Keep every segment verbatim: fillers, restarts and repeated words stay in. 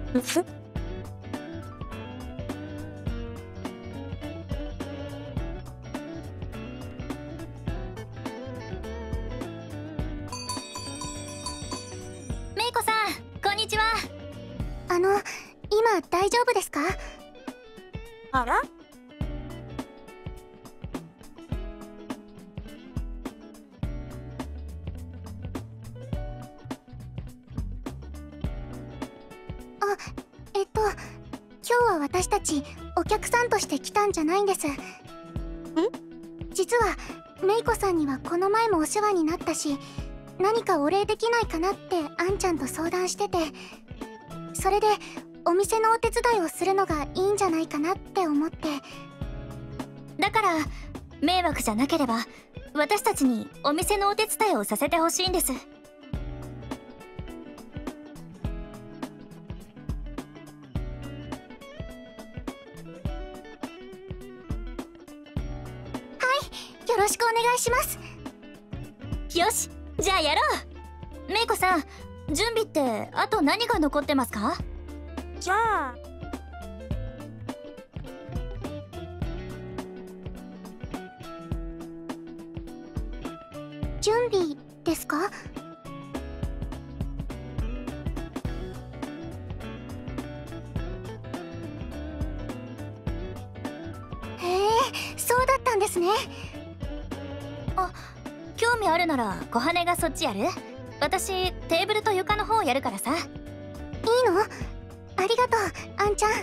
うふ。 メイコさん、こんにちは。 あの、今大丈夫ですか？ あら？ あ、えっと、今日は私たちお客さんとして来たんじゃないんです。ん？実はメイコさんにはこの前もお世話になったし、何かお礼できないかなってあんちゃんと相談してて、それでお店のお手伝いをするのがいいんじゃないかなって思って。 だから迷惑じゃなければ私たちにお店のお手伝いをさせてほしいんです。 よろしくお願いします。 よし、じゃあやろう。メイコさん、準備ってあと何が残ってますか？ じゃあ準備ですか？へえ、そうだったんですね。 あ、興味あるなら小羽がそっちやる？私テーブルと床の方やるからさ。 いいの？ありがとう、あんちゃん。 うん。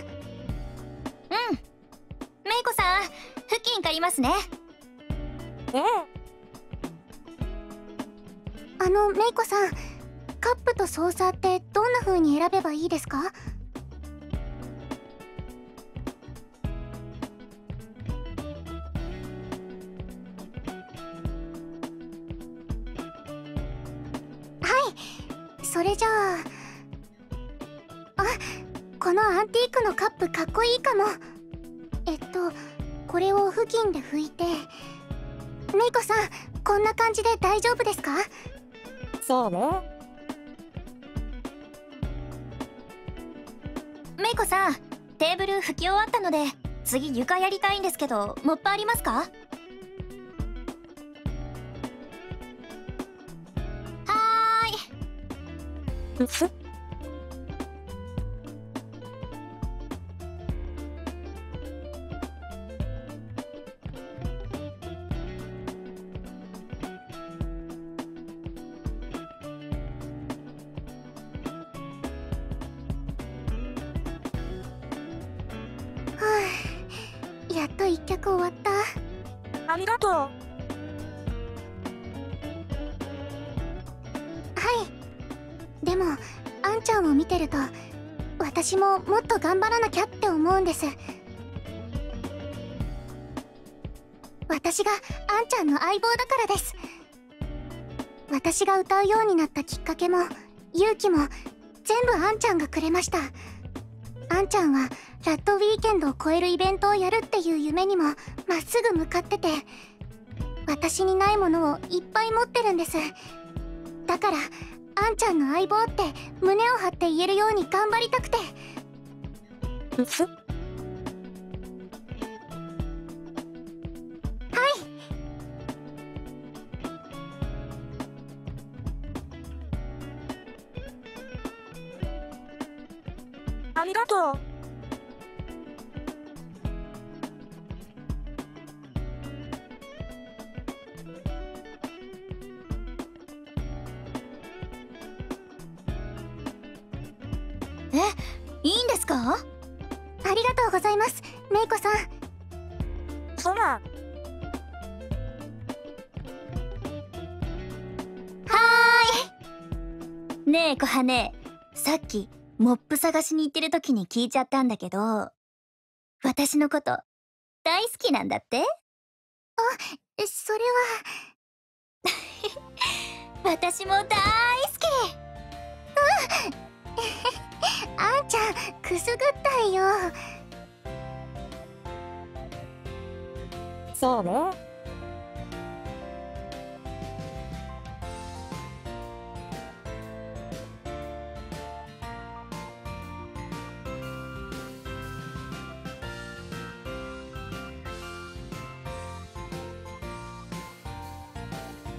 メイコさん、布巾借りますね。 ええ。 あの、メイコさん、カップとソーサーってどんな風に選べばいいですか？はい、それじゃあ、あ、このアンティークのカップかっこいいかも。えっとこれを布巾で拭いて。メイコさん、こんな感じで大丈夫ですか？ そうね。 メイコさん、テーブル拭き終わったので次床やりたいんですけど、モップありますか？はーい。 うふ。 はあ、やっと一曲終わった。 ありがとう。 はい。でもあんちゃんを見てると私ももっと頑張らなきゃって思うんです。私があんちゃんの相棒だからです。私が歌うようになったきっかけも勇気も全部あんちゃんがくれました。あんちゃんはラッドウィーケンドを超えるイベントをやるっていう夢にもまっすぐ向かってて、私にないものをいっぱい持ってるんです。だからあんちゃんの相棒って胸を張って言えるように頑張りたくて。 うふ。 はい。 ありがとう。 え、いいんですか？ ありがとうございます、メイコさん。 そら。 はーい。ねえ小羽、さっきモップ探しに行ってる時に聞いちゃったんだけど、私のこと大好きなんだって？ え、それは。 私も大好き。 あんちゃんくすぐったいよ。 そうね。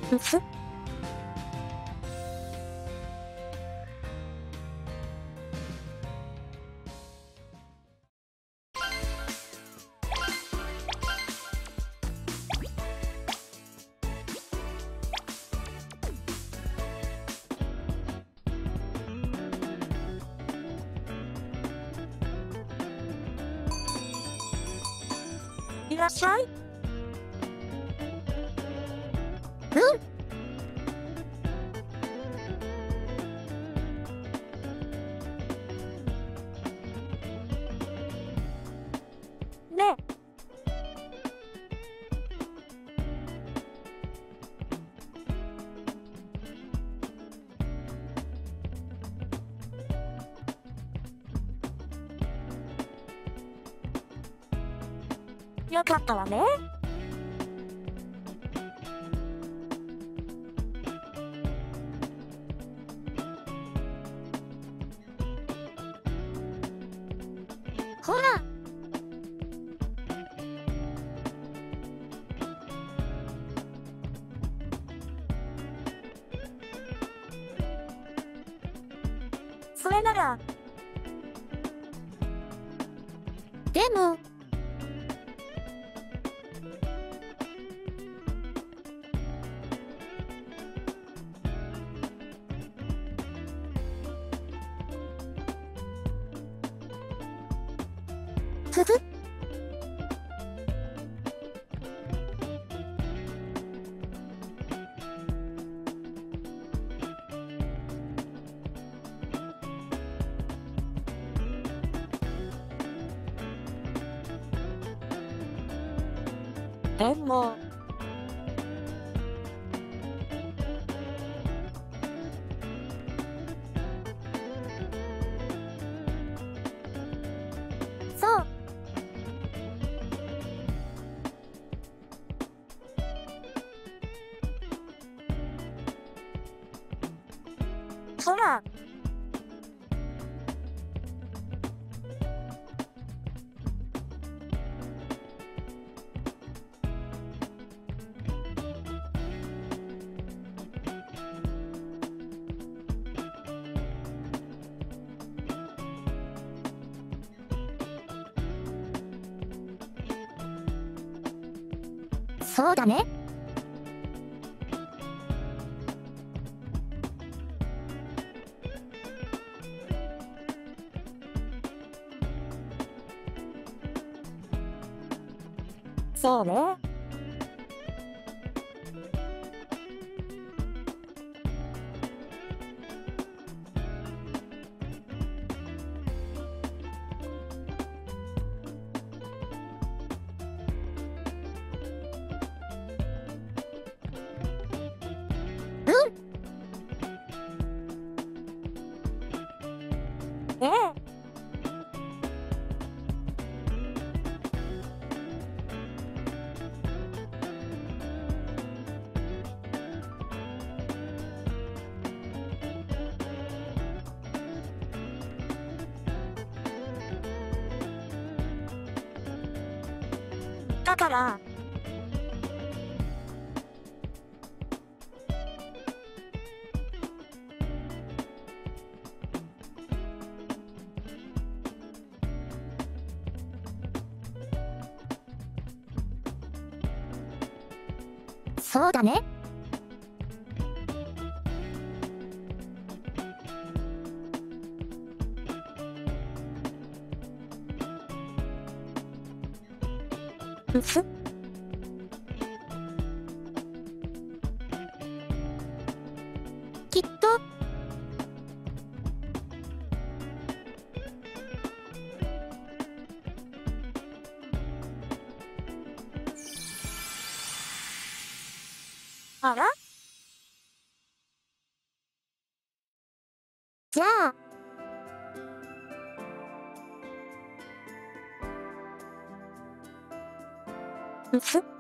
うす。いらっしゃい。ねえ。よかったわね。ほら。それなら。でも。ふふ。でも。そう。ほら。そうだね。そうね。ええ。だから。そうだね。うす。きっと。あら？じゃあ。うす。